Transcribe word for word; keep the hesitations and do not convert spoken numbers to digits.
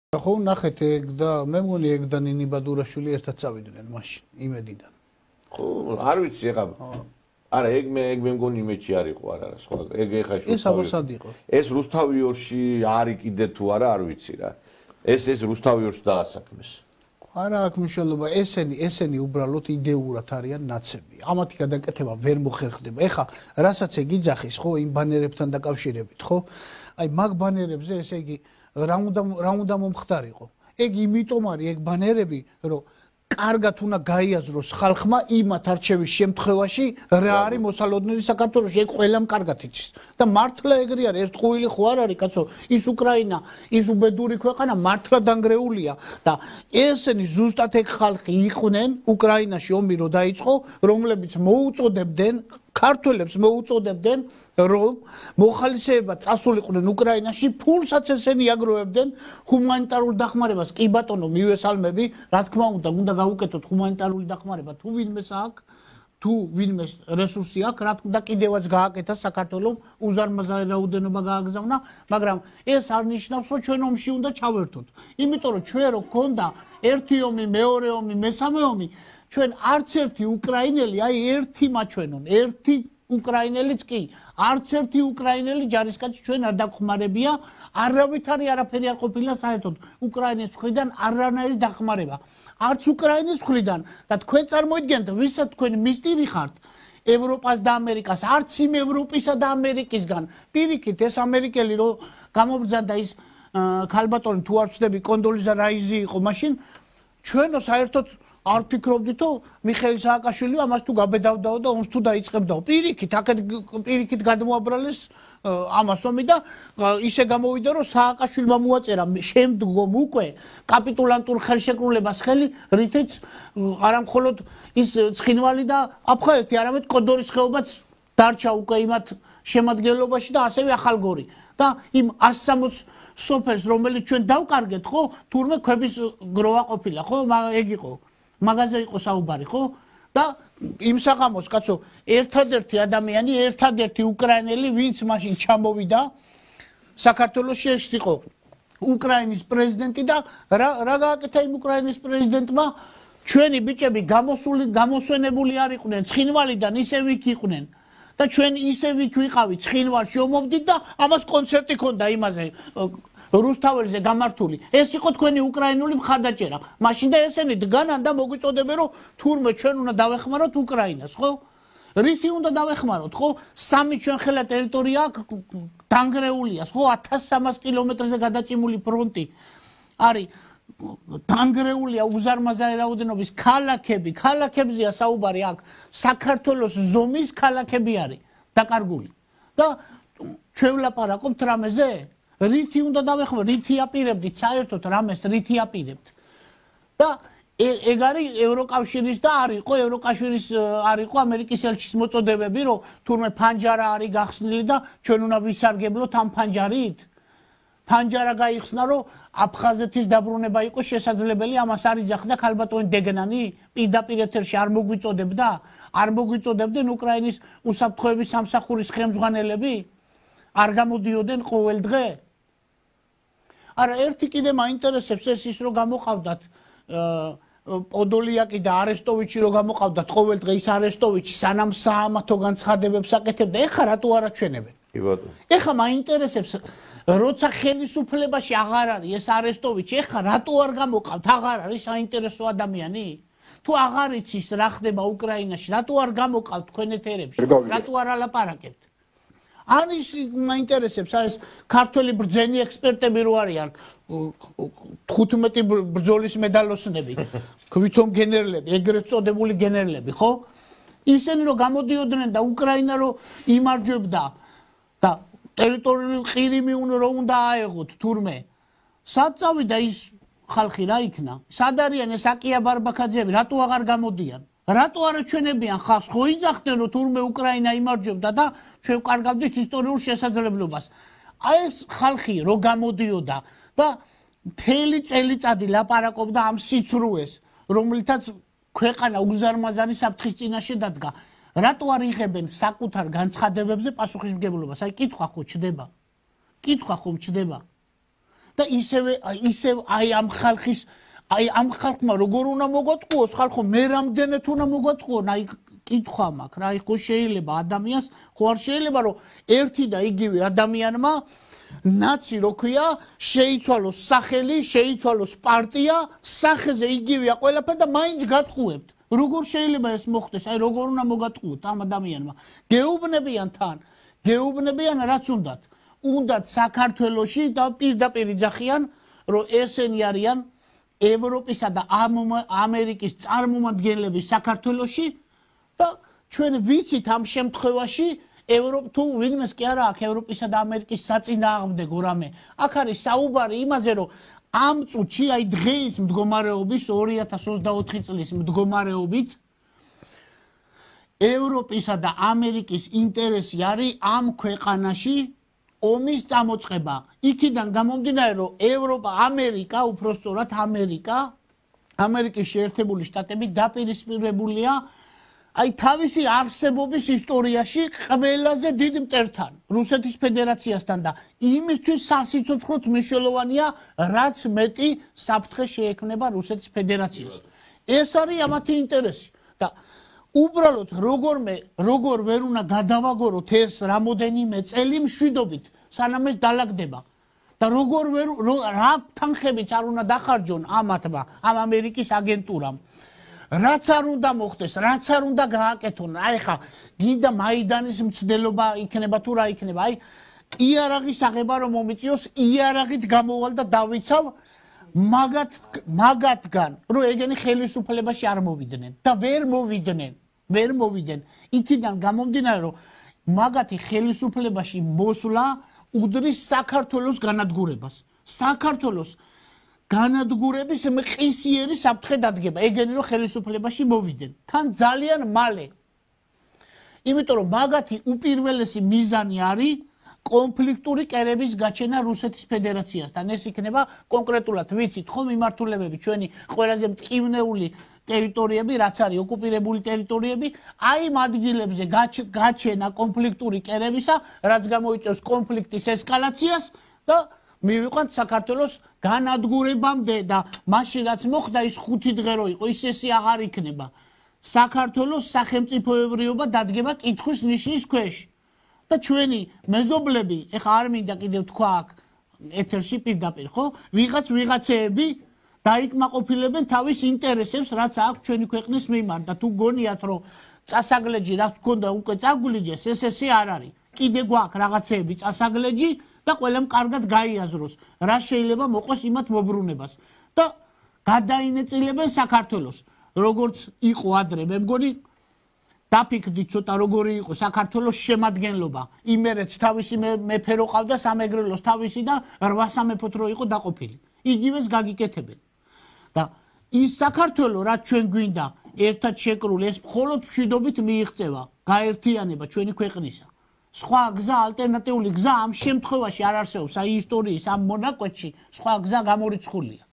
ხო ნახეთ ეგ და მე მგონი ეგ და ნინი ბადურაშვილი ერთად წავიდნენ მაშინ იმედიდან. ხო, არ ვიცი ეხა. არა, ეგ მე ეგ მე მგონი იმედში არ იყო, არა, სხვა. ეგ ეხა შუა. ეს აბასად იყო. ეს რუსთავიორში არის კიდე თუ არა, არ ვიცი რა. ეს ეს რუსთავიორში დაასაქმეს. არა აქვს მნიშვნელობა, ესენი ესენი უბრალოდ იდეურად არიან ნაცები. ამათი გადაკეთება ვერ მოხერხდება. ეხა რასაც ეგ იძახის, ხო, იმ ბანერებთან დაკავშირებით, ხო? აი მაგ ბანერებზე ესე იგი რა უნდა რა უნდა მომხდარიყო. ეგ იმიტომ არის ეგ ბანერები, რომ კარგად უნდა გაიაზროს ხალხმა იმათ არჩევის შემთხვევაში რა არის მოსალოდნელი საქართველოში, ეგ ყველამ კარგად იცის. და მართლა ეგრე არის, ეს ტყუილი ხო არ არის, კაცო, ის უკრაინა, ის უბედური ქვეყანა მართლა დანგრეულია და ესენი ზუსტად ეგ ხალხი იყვნენ უკრაინაში ომი რო დაიწყო, რომლებიც მოუწოდებდნენ ქართველებს მოუწოდებდნენ რომ მოხალისეება წასულიყვნენ უკრაინაში, ფულსაც ესენი აგროვებდნენ ჰუმანიტარულ დახმარებას. კი ბატონო, მივესალმები, რა თქმა უნდა, უნდა გავუკეთოთ ჰუმანიტარული დახმარება, თუ ვინმეს აქვს, თუ ვინმეს რესურსი აქვს, რა თქმა უნდა, კიდევაც გააკეთა საქართველოს უზარმაზარი რაოდენობა გააგზავნა, მაგრამ ეს არ ნიშნავს, რომ ჩვენ ომში უნდა ჩავერთოთ. იმიტომ რომ ჩვენ რო გქონდა ერთი ომი, მეორე ომი, მესამე ომი, ჩვენ არც ერთი უკრაინელი, აი ერთი მაჩვენონ, ერთი უკრაინელიც კი, არც ერთი უკრაინელი ჯარისკაცი ჩვენ არ დახმარებია, არავითარი არაფერი არ ყოფილა საერთოდ უკრაინის მხრიდან არანაირი დახმარება. არც უკრაინის მხრიდან და თქვენ წარმოიდგენთ, ვისაც თქვენ მისტირი ხართ ევროპას და ამერიკას, არც იმ ევროპისა და ამერიკისგან. პირიქით ეს ამერიკელი რო გამობრძანდა ის ქალბატონი თუ არ ვცდები კონდოლიზა რაიზი იყო მაშინ, ჩვენო საერთოდ არ ფიქრობდით, რომ მიხეილ სააკაშვილი ამას თუ გაბედავდაო და ომს თუ დაიწყებდაო. პირიქით, აქეთ პირიქით გადმოაბრალეს ამას ომი და ისე გამოვიდა, რომ სააკაშვილმა მოაწერა შემდგომ უკვე კაპიტულანტურ ხელშეკრულებას ხელი, რითიც არა მხოლოდ ის ცხინვალი და აფხაზეთი, არამედ კოდორის ხეობაც დარჩა უკვე იმათ შემადგენლობაში და ასევე ახალგორი. და იმ ასი სამოცი სოფელს, რომელიც ჩვენ დავკარგეთ, ხო, თურმე ქვების გროვა ყოფილა, ხო, ეგ იყო. მაგაზე იყო საუბარი, ხო? და იმ საღამოს, კაცო, ერთადერთი ადამიანი, ერთადერთი უკრაინელი, ვინც მაშინ ჩამოვიდა საქართველოში, ეს იყო უკრაინის პრეზიდენტი და რა რა გააკეთა იმ უკრაინის პრეზიდენტმა? ჩვენი ბიჭები გამოსული, გამოსვენებული არ იყვნენ ცხინვალიდან, ისევ იქ იყვნენ. და ჩვენ ისევ იქ ვიყავით, ცხინვალში ომობდით და ამას კონცერტი ქონდა იმაზე რუსთაველზე გამართული. ეს იყო თქვენი უკრაინული მხარდაჭერა. მაშინ და ესენი დგანან და მოგვიწოდებენ, რომ თურმე ჩვენ უნდა დავეხმაროთ უკრაინას, ხო? რითი უნდა დავეხმაროთ, ხო? სამი ჩვენ ხელა ტერიტორია დანგრეულია, ხო? ათას სამას კილომეტრზე გადაჭიმული ფრონტი არის. დანგრეულია უზარმაზარი რაოდენობის ქალაქები, ქალაქებზეა საუბარი აქ. საქართველოს ზომის ქალაქები არის დაკარგული. და ჩვენ ვლაპარაკობთ რამეზე? რითი უნდა დავეხმაროთ, რითი აპირებდით საერთოდ რამეს, რითი აპირებთ. და ეგ არის ევროკავშირის და არ იყო ევროკავშირის არ იყო ამერიკის ელჩის მოწოდებები, რომ თურმე ფანჯარა არის გახსნილი და ჩვენ უნდა ვისარგებლოთ ამ ფანჯარით. ფანჯარა გაიხსნა, რომ აფხაზეთის დაბრუნება იყო შესაძლებელი, ამას არ იძახდა ქალბატონი დეგნანი, პირდაპირ ეთერში არ მოგვიწოდებდა, არ მოგვიწოდებდნენ უკრაინის უსაფრთხოების სამსახურის ხელმძღვანელები? არ გამოდიოდნენ ყოველ დღე? არა, ერთი კიდე მაინტერესებს ეს ის რომ გამოყავდათ პოდოლიაკი და არესტოვიჩი რომ გამოყავდათ ყოველ დღე ის არესტოვიჩი სანამ საამათო განცხადებებს აკეთებდა, ეხა რატო არ აჩვენებენ? კი ბატონო. ეხა მაინტერესებს როცა ხელისუფლებაში აღარ არის ეს არესტოვიჩი, ეხა რატო არ გამოყავთ? აღარ არის საინტერესო ადამიანი? თუ აღარ იცის რა ხდება უკრაინაში, რატო არ გამოყავთ თქვენ ეთერებში? რატო არ ალაპარაკებთ? არის მაინტერესებს ეს ქართველი ბრძენი ექსპერტები რო არიან თხუთმეტი ბრძოლის მედალოსნები, ქვითომ გენერლები, ეგრეთ წოდებული გენერლები, ხო? ისინი რო გამოდიოდნენ და უკრაინა რო იმარჯვებდა და ტერიტორიული ყირიმი რო უნდა აეღოთ თურმე. სად წავიდა ის ხალხი რა იქნა? სად არიან ეს აკია ბარბაქაძეები, რატო აღარ გამოდიან? რატო არ აჩვენებიან ხალხს? ხო იძახდნენ რომ თურმე უკრაინა იმარჯვებდა და ჩვენ ვკარგავდით ისტორიულ შესაძლებლობას. აი ეს ხალხი რო გამოდიოდა და მთელი წელიწადი ლაპარაკობდა ამ სიცრუეს, რომლითაც ქვეყანა უზარმაზარი საფრთხის წინაშე დადგა. რატო არ იღებენ საკუთარ განცხადებებზე პასუხისმგებლობას? აი კითხვა ხო ჩდება? კითხვა ხომ ჩდება? და ისევე ისევ აი ამ ხალხის აი ამ ხალხმა როგორ უნდა მოგვატყუოს ხალხო მე რამდენად უნდა მოგვატყუონ აი კითხვა მაქვს რა ხო შეიძლება ადამიანს ხო არ შეიძლება რომ ერთი და იგივე ადამიანმა ნაცი რო ქვია შეიცვალოს სახელი შეიცვალოს პარტია სახეზე იგივეა ყველაფერი და მაინც გატყუებთ როგორ შეიძლება ეს მოხდეს აი როგორ უნდა მოგატყუოთ ამ ადამიანმა გეუბნებიან თან გეუბნებიან რაც უნდათ უნდათ საქართველოში და პირდაპირ იძახიან რომ ესენი არიან ევროპისა და ამერიკის წარმომადგენლები საქართველოში და ჩვენ ვიცით ამ შემთხვევაში ევროპ თუ ვინმეს კი არა აქვს ევროპისა და ამერიკის საწინააღმდეგო რამე აქ არის საუბარი იმაზე რომ ამ წუთში აი დღეის მდგომარეობის ორი ათას ოცდაოთხი წლის მდგომარეობით ევროპისა და ამერიკის ინტერესი არის ამ ქვეყანაში ომის წამოწყება იქიდან გამომდინარე რომ ევროპა ამერიკა უпростоრად ამერიკა ამერიკის შეერთებული შტატები დაპირისპირებულია აი თავისი არსებობის ისტორიაში ყველაზე დიდ მტერთან რუსეთის ფედერაციასთან და იმისთვის სასიცოცხლოდ მნიშვნელოვანია რაც მეტი საფრთხე შეექმნება რუსეთის ფედერაციას ეს არის ამათი ინტერესი და უბრალოდ როგორმე როგორ ვერ უნდა გადავაგოროთ ეს რამოდენიმე წელი მშვიდობით სანამ ეს დალაგდება და როგორ ვერ რა თანხებიც არ უნდა დახარჯონ ამათმა ამ ამერიკის აგენტურამ რაც არ უნდა მოხდეს, რაც არ უნდა გააკეთონ. აი ხა გინდა მაიდანის მცდელობა იქნება თუ რა იქნება. აი იარაღის აღება რომ მომიწიოს, იარაღით გამოვალ და დავიცავ მაგათ მაგათგან, რომ ეგენი ხელისუფლებაში არ მოვიდნენ და ვერ მოვიდნენ, ვერ მოვიდნენ. იქიდან გამომდინარე რომ მაგათი ხელისუფლებაში მოსვლა უდრის საქართველოს განადგურებას. საქართველოს განადგურების მყისიერი საფრთხე დადგება ეგენი რომ ხელისუფლებაში მოვიდნენ თან ძალიან მალე იმიტომ რომ მაგათი უპირველესი მიზანი არის კონფლიქტური კერების გაჩენა რუსეთის ფედერაციასთან ეს იქნება კონკრეტულად ვიცით ხო მიმართულებები ჩვენი ყველაზე მტკივნეული ტერიტორიები რაც არის ოკუპირებული ტერიტორიები აი ამ ადგილებზე გაჩენა კონფლიქტური კერებისა რაც გამოიწვევს კონფლიქტის ესკალაციას და მივიყვანთ საქართველოს განადგურებამდე და მაშინ რაც მოხდა ის ხუთი დღე რო იყო ის ესე აღარ იქნება საქართველოს სახელმწიფოებრიობა დადგება კითხვის ნიშნის ქვეშ და ჩვენი მეზობლები ეხა არ მინდა კიდევ თქვა აქ ეთერში პირდაპირ ხო ვიღაც ვიღაცეები დაიკმაყოფილებენ თავის ინტერესებს რაც აქვს ჩვენი ქვეყნის მიმართ და თუ გონიათ რომ წასაგლეჯი რაც გქონდა უკვე წაგულიჯეს ეს ესე არ არის კიდე გვაქვს რაღაცეები წასაგლეჯი და ყველამ კარგად გაიაზროს რა შეიძლება მოყოს იმათ მობრუნებას და გადაინეწილებენ საქართველოს როგორც იყო ადრე მე მგონი დაფიქრდით ცოტა როგორი იყო საქართველოს შემადგენლობა იმერეთს თავისი მეფე რო ყავდა სამეგრელოს თავისი და რვა სამეფოთ რო იყო დაყოფილი იგივეს გაგიკეთებენ და ის საქართველო რაც ჩვენ გვინდა ერთად შეკრული ეს მხოლოდ მშვიდობით მიიღწევა გაერთიანება ჩვენი ქვეყნისა სხვა გზა ალტერნატიული გზა ამ შემთხვევაში არ არსებობს აი ისტორიის ამ მონაკვეთში სხვა გზა გამორიცხულია